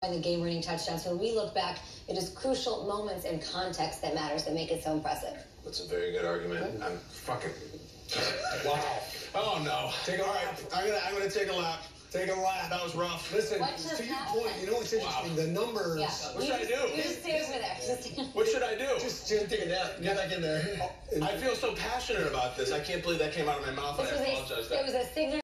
And the game-winning touchdown. So when we look back, it is crucial moments and context that matters that make it so impressive. That's a very good argument. I'm fucking... Wow. Oh, no. Take a lap. I'm gonna take a lap. Take a lap. That was rough. Listen, What just to your happened? point, you know what's interesting? The numbers. Yeah. What should I do? You just stay over there. What should I do? Just take a nap. Get back in there. I feel so passionate about this. I can't believe that came out of my mouth, and I apologize. It was a signature.